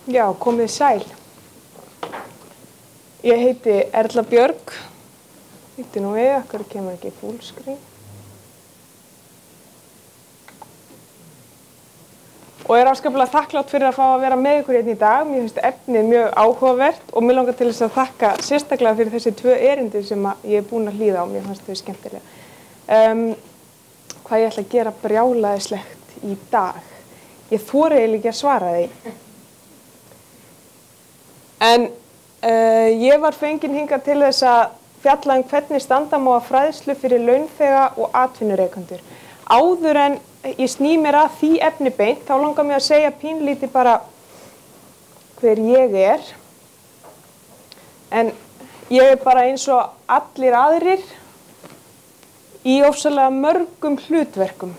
Já, komið sæl. Ég heiti Erla Björg. Hittu nú við, okkur kemur ekki fullscreen. Og er afskaplega þakklátt fyrir að fá að vera með ykkur hérna í dag. Mér finnst efnið mjög áhugavert og mér langar til þess að þakka sérstaklega fyrir þessi 2 erindi sem ég er búin að hlýða á. Mér fannst þau skemmtilega. Hvað ég ætla að gera brjálæðislegt í dag? Ég þori eiginlega ekki að svara því. En ég var fengin hingað til þess að fjalla hvernig standa má að fræðslu fyrir launþega og atvinnurekendur. Áður en ég sný mér að því efni beint, þá langar mér að segja pínlítið bara hver ég er. En ég er bara eins og allir aðrir í ofsalega mörgum hlutverkum.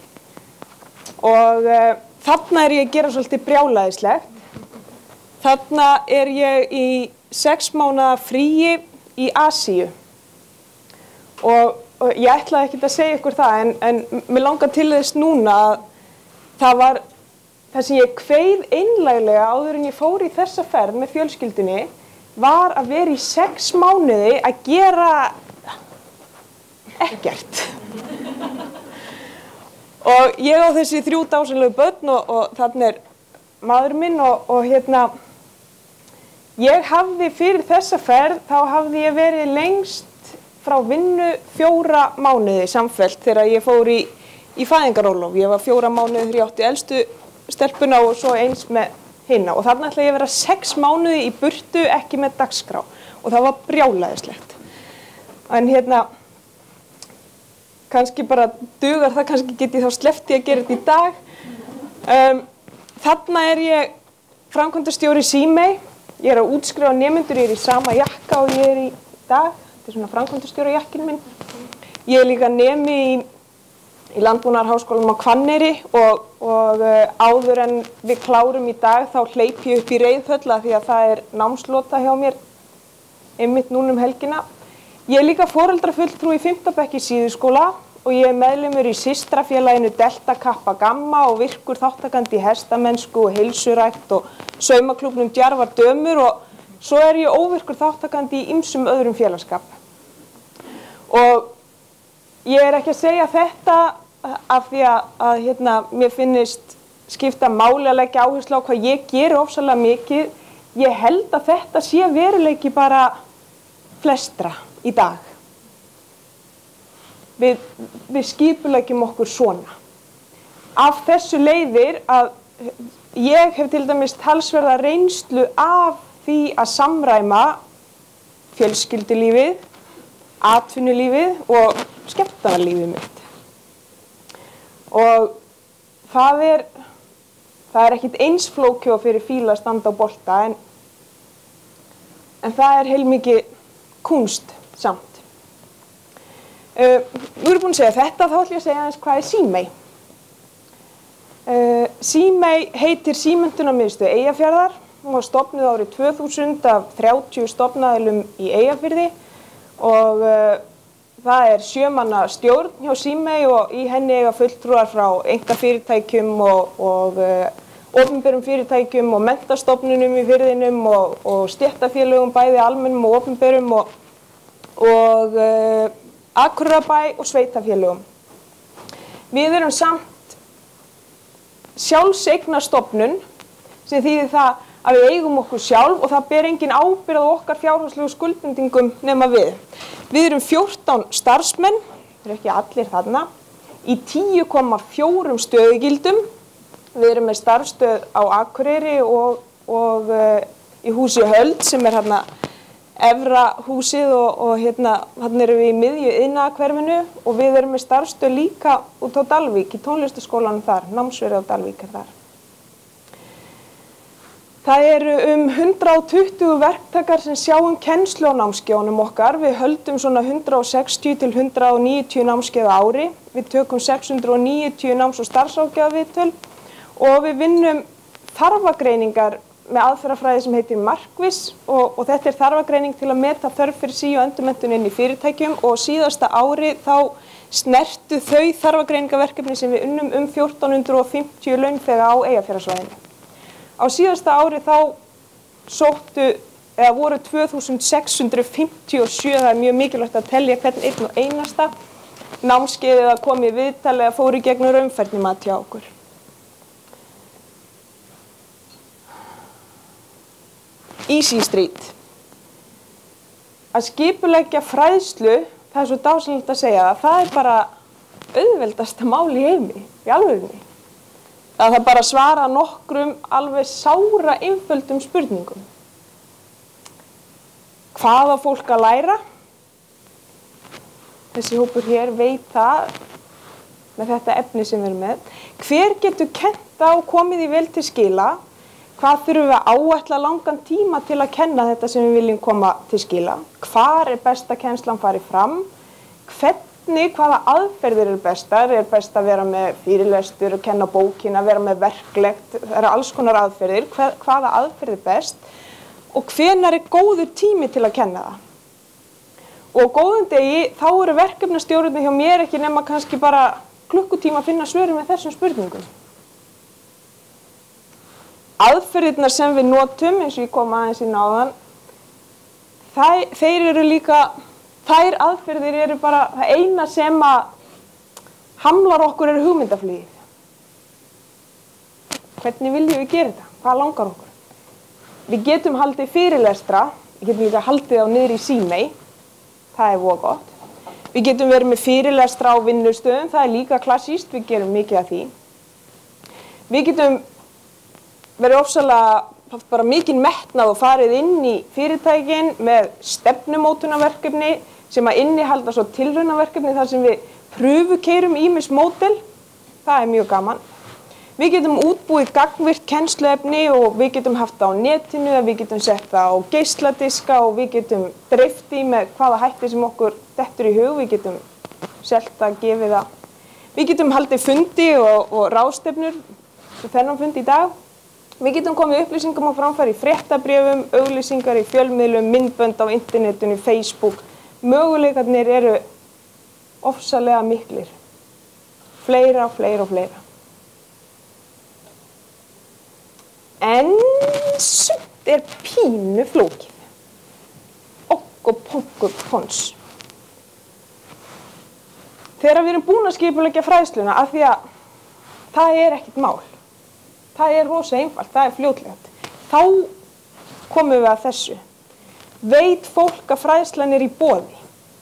Og þarna er ég að gera svolítið brjálæðislegt. Þarna er ég í 6 mánaða fríi í Asíu og ég ætlaði ekkert að segja ykkur það en mér langar til þess núna að það var það sem ég kveið einlæglega áður en ég fór í þessa ferð með fjölskyldunni var að vera í 6 mánuði að gera ekkert. Og ég á þessi 3 dásamlegu börn og þarna er maður minn og hérna ég hafði fyrir þessa ferð, þá hafði ég verið lengst frá vinnu 4 mánuði samfellt þegar ég fór í fæðingarólof. Ég var 4 mánuði þegar ég átti elstu stelpuna og svo eins með hinna. Og þarna ætla ég að vera 6 mánuði í burtu, ekki með dagskrá. Og það var brjálæðislegt. En hérna, kannski bara dugar það, kannski get ég þá sleppt í að gera þetta í dag. Þarna er ég framkvæmdastjóri Símey. Ég er að útskrifa nemendur, ég er í sama jakka og ég er í dag. Þetta er svona framkvæmdastjóra jakkin minn. Ég er líka nemi í Landbúnaðarháskólanum á Hvanneyri og áður en við klárum í dag þá hleyp ég upp í Reiðhöll því að það er námslota hjá mér einmitt núna helgina. Ég er líka foreldrafulltrúi í 5. bekk í Síðuskóla og ég er meðlimur í systrafélaginu Delta Kappa Gamma og virkur þáttakandi í hestamennsku og heilsurækt og saumaklúbbnum Djarfar dömur og svo er ég óvirkur þáttakandi í ýmsum öðrum félagsskap. Og ég er ekki að segja þetta af því að hérna, mér finnist skipta máli að leggja áherslu á hvað ég geri ofsalega mikið. Ég held að þetta sé veruleiki bara flestra í dag. Við skipuleggjum okkur svona. Af þessu leiðir að ég hef til dæmis talsverða reynslu af því að samræma fjölskyldulífið, atvinnulífið og skemmtanalífið mitt. Og það er ekkert eins flókið fyrir fíla að standa á bolta en það er heilmikið kúnst samt. Nú erum búin að segja þetta, þá ætlum ég að segja aðeins hvað er Símey. Símey heitir Símenntunarmiðstöð Eyjafjarðar. Hún var stofnuð árið 2000 af 30 stofnaðilum í Eyjafirði og það er 7 manna stjórn hjá Símey og í henni eiga fulltrúar frá einkafyrirtækjum og opinberum fyrirtækjum og menntastofnunum í firðinum og stéttarfélögum bæði almennum og opinberum og Akureyrarbæ og sveitarfélögum. Við erum samt sjálfseignarstofnun sem þýðir það að við eigum okkur sjálf og það ber engin ábyrgð á okkar fjárhagslegu skuldbindingum nema við. Við erum 14 starfsmenn, það eru ekki allir þarna, í 10,4 stöðugildum. Við erum með starfsstöð á Akureyri og í húsi Höld sem er hérna efra húsið og hérna erum við í miðju iðnaðarhverfinu og við erum með starfsstöð líka út á Dalvík í tónlistarskólanum þar, námsverið á Dalvík er þar. Það eru 120 verktakar sem sjá kennslu á námskeiðunum okkar. Við höldum svona 160 til 190 námskeið á ári. Við tökum 690 náms- og starfsráðgjafarviðtöl og við vinnum þarfagreiningar með aðferðafræði sem heitir Markviss og þetta er þarfagreining til að meta þörf fyrir sí- og endurmenntun inn í fyrirtækjum og síðasta ári þá snertu þau þarfagreiningarverkefni sem við unnum 1450 launþega á Eyjafjarðarsvæðinu. Á síðasta ári þá voru 2657, það er mjög mikilvægt að telja hvern einn og einasta námskeiðið að koma í viðtal eða fóru í gegnum raunfærnimat hjá okkur. Easy Street. Að skipuleggja fræðslu, það er svo dásamlegt að segja það er bara auðveldasta mál í heimi, í alvörunni. Það bara að svara nokkrum alveg sára einföldum spurningum. Hvað á fólk að læra? Þessi hópur hér veit það með þetta efni sem við erum með. Hver getur kennt á og komið því vel til skila? Hvað þurfum við að áætla langan tíma til að kenna þetta sem við viljum koma til skila? Hvar er best að kennslan fari fram? Hvaða aðferðir eru bestar? Er best að vera með fyrirlestur og kenna bókina, vera með verklegt? Það eru alls konar aðferðir. Hvaða aðferð er best? Og hvenær er góður tími til að kenna það? Og góðum degi, þá eru verkefnastjórarnir hjá mér ekki nema kannski bara klukkutíma að finna svörin með þessum spurningum. Aðferðirnar sem við notum, eins og ég kom aðeins inn á þann, þær aðferðir eru bara það eina sem að hamlar okkur er hugmyndaflugið. Hvernig viljum við gera þetta? Hvað langar okkur? Við getum haldið fyrirlestra, við getum líka haldið á niður í Símey, það er voða gott. Við getum verið með fyrirlestra á vinnustöðum, það er líka klassískt, við gerum mikið af því. Við getum verið ofsalega bara mikinn metnað og farið inn í fyrirtækin með stefnumótunarverkefni sem að innihalda svo tilraunaverkefni þar sem við prufukeyrum ýmis módel, það er mjög gaman. Við getum útbúið gagnvirkt kennsluefni og við getum haft það á netinu, við getum sett það á geisladiska og við getum dreift í með hvaða hætti sem okkur dettur í hug, við getum selt það, gefið það. Við getum haldið fundi og ráðstefnur, þennan fund í dag. Við getum komið upplýsingum á framfæri í fréttabréfum, auglýsingar í fjölmiðlum, myndbönd á internetinu, Facebook. Möguleikarnir eru ofsalega miklir. Fleira. En sumt er pínu flókið. Pons. Þegar við erum búin að skipuleggja fræðsluna, af því að það er ekkert mál. Það er rosa einfalt, það er fljótlegt. Þá komum við að þessu. Veit fólk að fræðslan er í boði?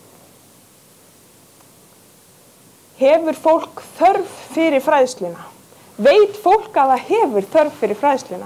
Hefur fólk þörf fyrir fræðsluna? Veit fólk að það hefur þörf fyrir fræðsluna?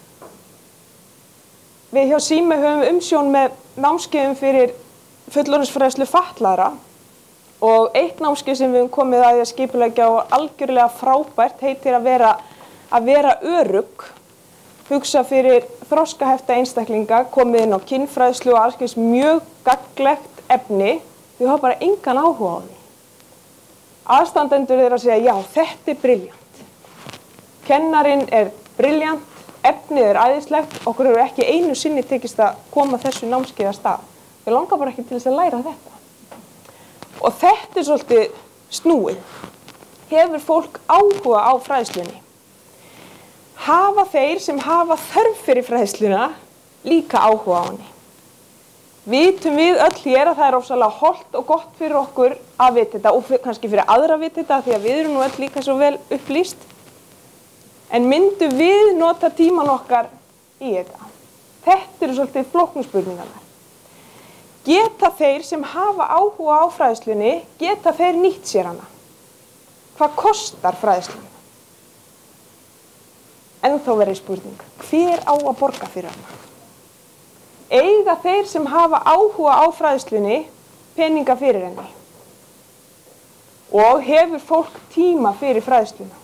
Við hjá Símey höfum umsjón með námskeiðum fyrir fullorðinsfræðslu fatlaðra og eitt námskeið sem við höfum komið að því að skipuleggja og algjörlega frábært heitir að vera örugg, hugsa fyrir þroskahefta einstaklinga, komið inn á kynfræðslu og alls kyns mjög gagnlegt efni, þau hafa bara engan áhuga á því. Aðstandendur eru að segja, já, þetta er brilljant. Kennarinn er brilljant, efnið er æðislegt, okkur eru ekki einu sinni tekist að koma þessu námskeiði af stað. Við langar bara ekki til þess að læra þetta. Og þetta er svolítið snúið. Hefur fólk áhuga á fræðslunni? Hafa þeir sem hafa þörf fyrir fræðsluna líka áhuga á henni? Vitum við öll hér að það er ofsalega hollt og gott fyrir okkur að vita þetta og kannski fyrir aðra að vita þetta því að við erum nú öll líka svo vel upplýst. En myndum við nota tíman okkar í þetta? Þetta eru svolítið flóknu spurningarnar. Geta þeir sem hafa áhuga á fræðslunni, geta þeir nýtt sér hana? Hvað kostar fræðslunni? Ennþá verið spurning, hver á að borga fyrir hana? Eiga þeir sem hafa áhuga á fræðslunni peninga fyrir henni? Og hefur fólk tíma fyrir fræðsluna?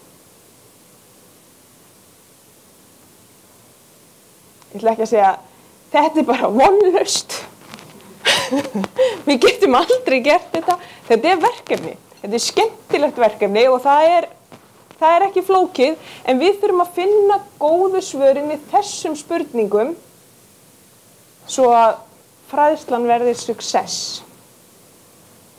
Ég ætla ekki að segja, þetta er bara vonlaust. Við getum aldrei gert þetta. Þetta er verkefni. Þetta er skemmtilegt verkefni og það er ekki flókið, en við þurfum að finna góðu svörin við þessum spurningum svo að fræðslan verði success.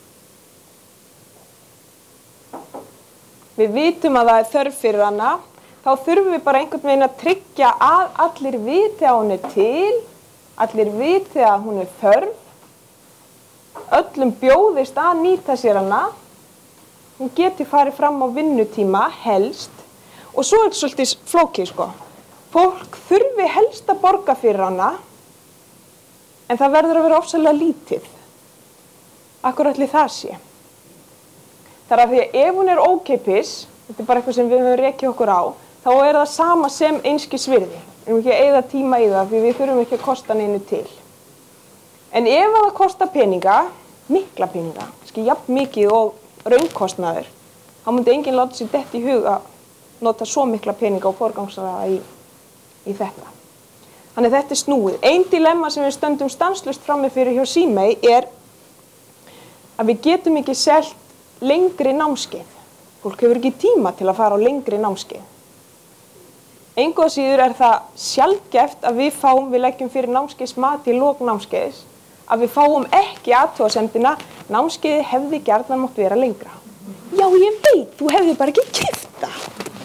Við vitum að það er þörf fyrir hana. þá þurfum við bara einhvern veginn að tryggja að allir viti að hún er til, allir viti að hún er þörf, öllum bjóðist að nýta sér hana, hún geti farið fram á vinnutíma helst og svo er þetta svolítið flókið sko. Fólk þurfi helst að borga fyrir hana en það verður að vera ofsalega lítið. Akkur ætli það sé. Það er að því að ef hún er ókeypis, þetta er bara eitthvað sem við höfum rekið okkur á, þá er það sama sem einskis virði. Við erum ekki að eyða tíma í það því við þurfum ekki að kosta neinu til. En ef það kostar peninga, mikla peninga, kannski jafn mikið og raunkostnaður, þá myndi enginn láta sér detta í hug að nota svo mikla peninga og forgangsraða í þetta. Þannig þetta er snúið. Ein dilemma sem við stöndum stanslaust frammi fyrir hjá Símey er að við getum ekki selt lengri námskeið. Fólk hefur ekki tíma til að fara á lengri námskeið. Engu að síður er það sjaldgæft að við leggjum fyrir námskeiðsmat í lok námskeiðs, að við fáum ekki athugasemdina, námskeiði hefði gjarnan mátt vera lengra. Já, ég veit, þú hefði bara ekki keypt það.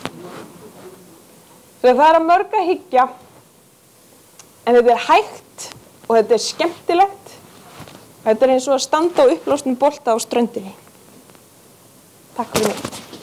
Svo það er að mörg að hyggja, en þetta er hægt og þetta er skemmtilegt. Þetta er eins og að standa á uppblásnum bolta á ströndinni. Takk fyrir mig.